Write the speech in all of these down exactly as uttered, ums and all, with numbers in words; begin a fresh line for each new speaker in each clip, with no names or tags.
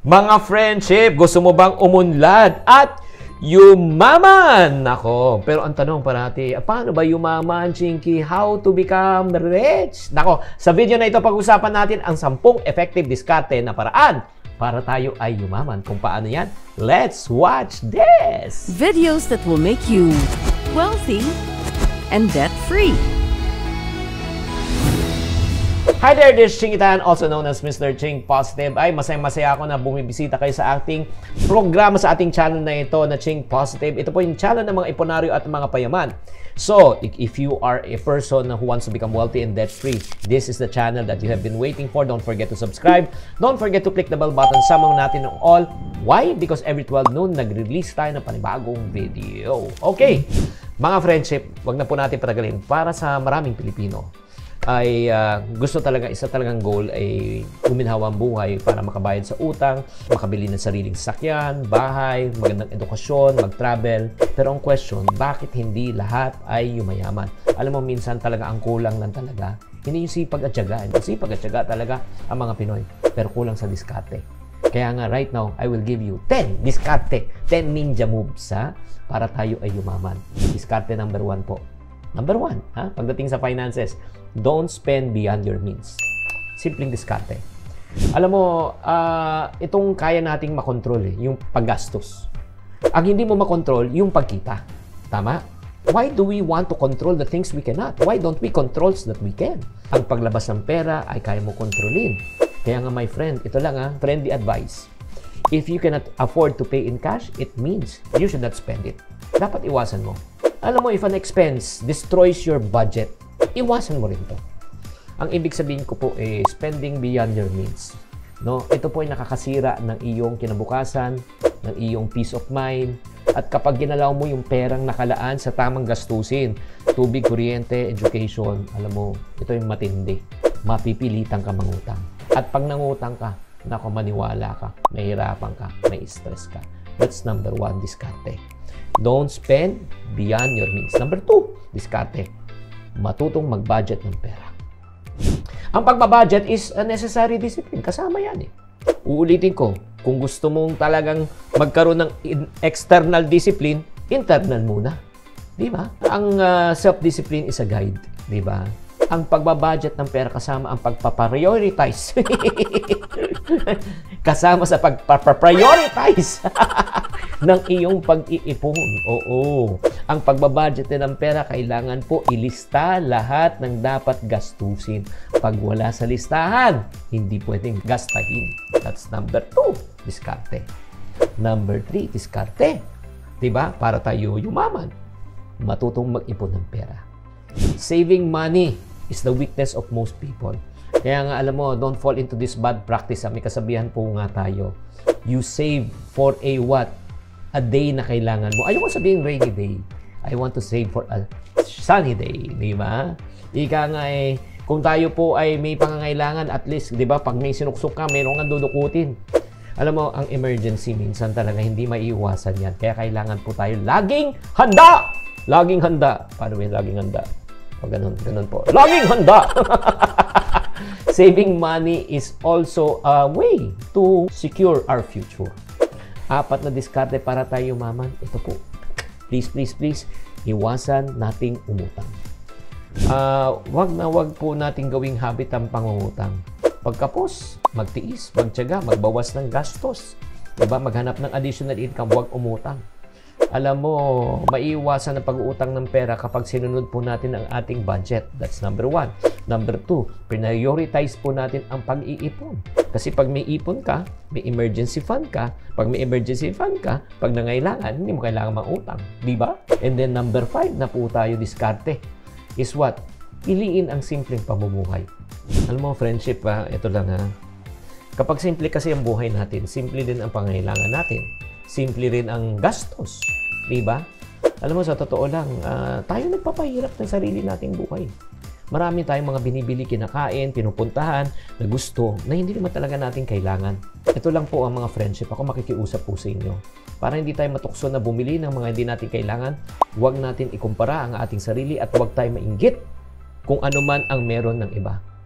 Mga friendship, gusto mo bang umunlad at yumaman? Nako, pero ang tanong parati, paano ba yumaman, Chinky? How to become rich? Nako, sa video na ito pag-usapan natin ang sampung effective diskarte na paraan para tayo ay yumaman. Kung paano yan, let's watch this!
Videos that will make you wealthy and debt-free.
Hi there, this is Ching Itan, also known as Mister Ching Positive. Ay, masaya-masaya ako na bumibisita kayo sa ating programa sa ating channel na ito na Ching Positive. Ito po yung channel ng mga iponaryo at mga payaman. So, if you are a person who wants to become wealthy and debt-free, this is the channel that you have been waiting for. Don't forget to subscribe. Don't forget to click the bell button. Samang natin ng all. Why? Because every twelve noon, nag-release tayo ng panibagong video. Okay, mga friendship, wag na po natin patagalin. Para sa maraming Pilipino, ay uh, gusto talaga, isa talagang goal ay uminhawa ang buhay para makabayad sa utang, makabili ng sariling sasakyan, bahay, magandang edukasyon, mag-travel. Pero ang question, bakit hindi lahat ay yumayaman? Alam mo, minsan talaga ang kulang lang talaga, hindi yung sipag at tiyaga. Yung sipag at tiyaga talaga ang mga Pinoy, pero kulang sa diskarte. Kaya nga right now, I will give you ten diskarte, ten ninja moves ha, para tayo ay yumaman. Diskarte number one po. Number one, ha? Pagdating sa finances, don't spend beyond your means. Simpleng diskarte. Alam mo, uh, itong kaya nating makontrol eh, yung paggastos. Ang hindi mo makontrol, yung pagkita. Tama? Why do we want to control the things we cannot? Why don't we control that we can? Ang paglabas ng pera ay kaya mo kontrolin. Kaya nga my friend, ito lang ha, friendly advice. If you cannot afford to pay in cash, it means you should not spend it. Dapat iwasan mo. Alam mo, if an expense destroys your budget, iwasan mo rin to. Ang ibig sabihin ko po eh, spending beyond your means. No? Ito po ay nakakasira ng iyong kinabukasan, ng iyong peace of mind. At kapag ginalaw mo yung perang nakalaan sa tamang gastusin, tubig, kuryente, education, alam mo, ito yung matindi. Mapipilitan ka mangutang. At pag nangutang ka, naku, maniwala ka, mahirapan ka, may stress ka. That's number one, diskarte. Don't spend beyond your means. Number two, diskarte. Matutong mag-budget ng pera. Ang pagbabudget is a necessary discipline. Kasama yan eh. Uulitin ko, kung gusto mong talagang magkaroon ng external discipline, internal muna. Di ba? Ang uh, self-discipline is a guide. Di ba? Ang pagbabudget ng pera kasama ang pagpaprioritize. Kasama sa pagpaprioritize ng iyong pag-iipon. Oo. Ang pagbabudget ng pera, kailangan po ilista lahat ng dapat gastusin. Pag wala sa listahan, hindi pwedeng gastahin. That's number two, diskarte. Number three, diskarte. Diba? Para tayo yumaman. Matutong mag-ipon ng pera. Saving money is the weakness of most people. Kaya nga, alam mo, don't fall into this bad practice. May kasabihan po nga tayo. You save for a what? A day na kailangan mo. Ayoko sabihin rainy day. I want to save for a sunny day. Di ba? Ika nga eh, kung tayo po ay may pangangailangan, at least, di ba, pag may sinuksok ka, meron kang dudukutin. Alam mo, ang emergency minsan talaga hindi maiiwasan yan. Kaya kailangan po tayo laging handa! Laging handa. Paano ba yung laging handa? O ganun, ganun po. Laging handa! Saving money is also a way to secure our future. Apat na diskarte para tayo yumaman. Ito po. Please, please, please, iwasan nating umutang. Uh, wag na wag po nating gawing habit ang pangungutang. Pagkapos, magtiis, magtiyaga, magbawas ng gastos. Diba? Maghanap ng additional income, wag umutang. Alam mo, maiiwasan ang pag-uutang ng pera kapag sinunod po natin ang ating budget. That's number one. Number two, prioritize po natin ang pag-iipon. Kasi pag may ipon ka, may emergency fund ka. Pag may emergency fund ka, pag nangailangan, hindi mo kailangan mangutang. Diba? And then number five na po tayo diskarte is what? Piliin ang simpleng pamumuhay. Alam mo, friendship ha, ito lang ha. Kapag simple kasi ang buhay natin, simple din ang pangailangan natin. Simple rin ang gastos. Diba? Alam mo, sa totoo lang, uh, tayo nagpapahirap ng sarili nating buhay. Marami tayong mga binibili, kinakain, pinupuntahan, na gusto, na hindi naman talaga natin kailangan. Ito lang po ang mga friendship. Ako makikiusap po sa inyo. Para hindi tayo matukso na bumili ng mga hindi natin kailangan, huwag natin ikumpara ang ating sarili at huwag tayo mainggit kung ano man ang meron ng iba.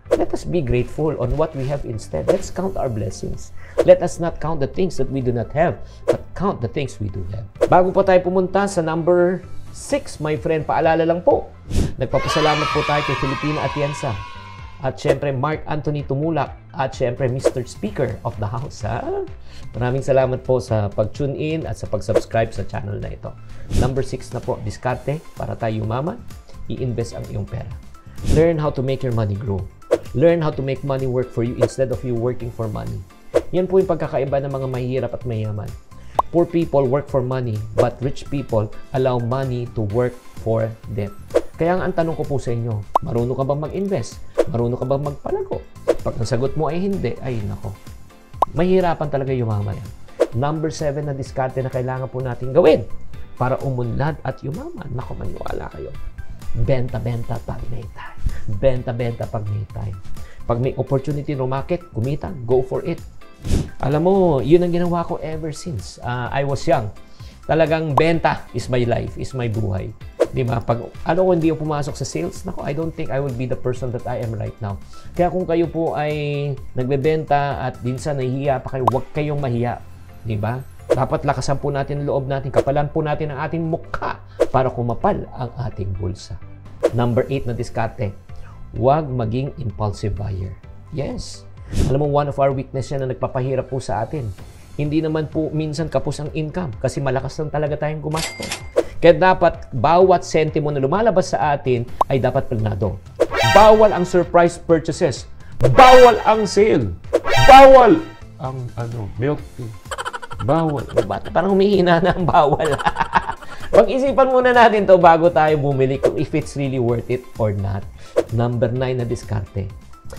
Let us be grateful on what we have instead. Let's count our blessings. Let us not count the things that we do not have, but count the things we do have. Bago po tayo pumunta sa number six, my friend, paalala lang po. Nagpapasalamat po tayo kay Filipina Atienza. At syempre, Mark Anthony Tumulak. At syempre, Mister Speaker of the House. Ha? Maraming salamat po sa pag-tune in at sa pag-subscribe sa channel na ito. Number six na po, diskarte para tayo yumaman. I-invest ang iyong pera. Learn how to make your money grow. Learn how to make money work for you instead of you working for money. Yan po yung pagkakaiba ng mga mahihirap at mayaman. Poor people work for money, but rich people allow money to work for them. Kaya nga ang tanong ko po sa inyo, marunong ka bang mag-invest? Marunong ka bang magpalago? Pag ang sagot mo ay hindi, ay nako. Mahirapan talaga yumaman yan. Number seven na diskarte na kailangan po natin gawin para umunlad at yumaman. Nako, maniwala kayo. Benta-benta pag may time. Benta-benta pag may time. Pag may opportunity no market, kumita, go for it. Alam mo, yun ang ginawa ko ever since uh, I was young. Talagang benta is my life, is my buhay. Di ba? Pag ano kung hindi ako pumasok sa sales, nako, I don't think I will be the person that I am right now. Kaya kung kayo po ay nagbebenta at minsan nahihiya pa kayo, huwag kayong mahiya. Di ba? Dapat lakasan po natin ang loob natin, kapalan po natin ang ating mukha para kumapal ang ating bulsa. Number eight na diskarte, huwag maging impulsive buyer. Yes. Alam mo, one of our weakness yan na nagpapahirap po sa atin. Hindi naman po minsan kapos ang income kasi malakas lang talaga tayong gumastos. Kaya dapat bawat sentimo na lumalabas sa atin ay dapat planado. Bawal ang surprise purchases. Bawal ang sale. Bawal ang ano, milk tea. Bawal. Ba't parang humihina na ang bawal? Pag-isipan muna natin to bago tayo bumili kung if it's really worth it or not. Number nine na diskarte.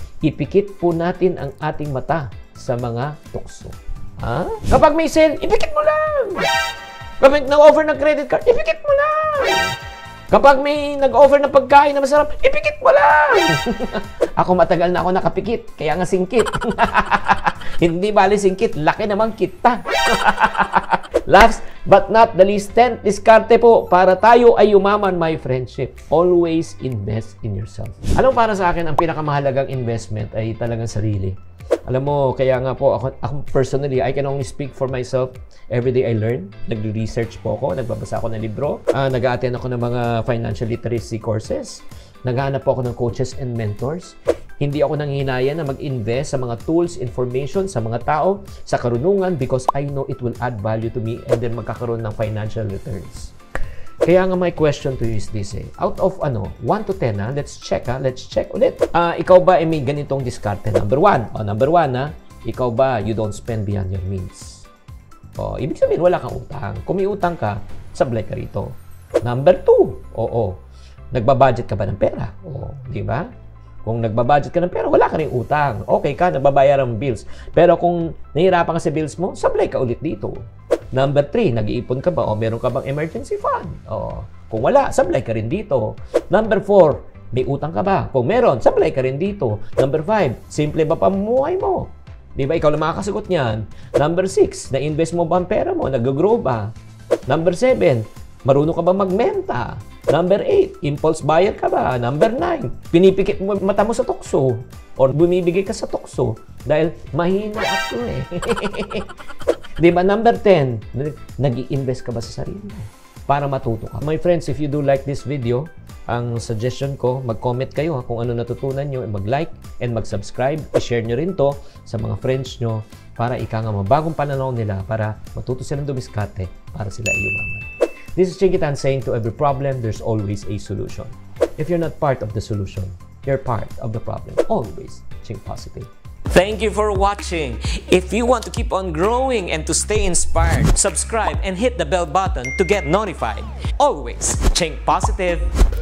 Ipikit po natin ang ating mata sa mga tukso. Ha? Kapag may sale, ipikit mo lang! Kapag nag-offer ng credit card, ipikit mo lang! Kapag may nag-offer ng pagkain na masarap, ipikit mo lang! Ako matagal na ako nakapikit, kaya nga singkit. Hindi bali singkit, laki naman kita. Last but not the least, tenth diskarte po para tayo ay yumaman, my friendship. Always invest in yourself. Alam, para sa akin, ang pinakamahalagang investment ay talagang sarili. Alam mo, kaya nga po, ako, ako personally, I can only speak for myself. Every day I learn. Nag-research po ako, nagbabasa ako ng libro, uh, nag-attend ako ng mga financial literacy courses, naghahanap po ako ng coaches and mentors. Hindi ako nanghihinaya na mag-invest sa mga tools, information, sa mga tao, sa karunungan because I know it will add value to me and then magkakaroon ng financial returns. Kaya nga my question to you is this eh. Out of ano, one to ten ha, let's check ha, let's check ulit. Uh, ikaw ba ay may ganitong diskarte? Number one, o oh, number one ha, ikaw ba you don't spend beyond your means? O, oh, ibig sabihin wala kang utang. Kung may utang ka, sablay ka rito. Number two, oo, oh, oh, nagbabudget ka ba ng pera? O, oh, di ba? Kung nagbabudget ka ng pera, wala ka rin utang. Okay ka, nagbabayar ang bills. Pero kung nahihirapan ka sa bills mo, sablay ka ulit dito. Number three, nag-iipon ka ba o meron ka bang emergency fund? O, kung wala, sablay ka rin dito. Number four, may utang ka ba? Kung meron, sablay ka rin dito. Number five, simple ba pamumuhay mo? Di ba, ikaw lang makakasagot niyan. Number six, na-invest mo ba ang pera mo? Nag-grow ba? Number seven, marunong ka ba magmenta? Number eight, impulse buyer ka ba? Number nine, pinipikit mo mata mo sa tukso or bumibigay ka sa tukso dahil mahina ako eh. Di ba? Number ten, nag-i-invest ka ba sa sarili mo para matuto ka? My friends, if you do like this video, ang suggestion ko, mag-comment kayo ha, kung ano natutunan nyo, mag-like and mag-subscribe. I-share nyo rin to sa mga friends nyo para ika nga mabagong pananaw nila para matuto silang dumiskarte para sila ay yumaman. This is Chinkitan saying to every problem, there's always a solution. If you're not part of the solution, you're part of the problem. Always think positive. Thank you for watching. If you want to keep on growing and to stay inspired, subscribe and hit the bell button to get notified. Always think positive.